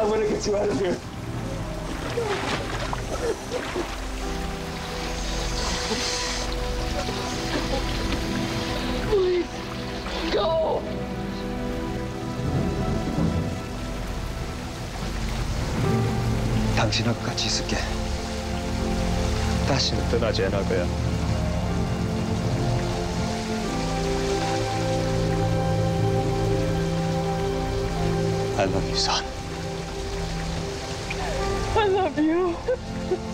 I'm gonna get you out of here. Please, go! 당신하고 같이 있을게. 다시는 떠나지 않을 거야. I love you, son. I love you.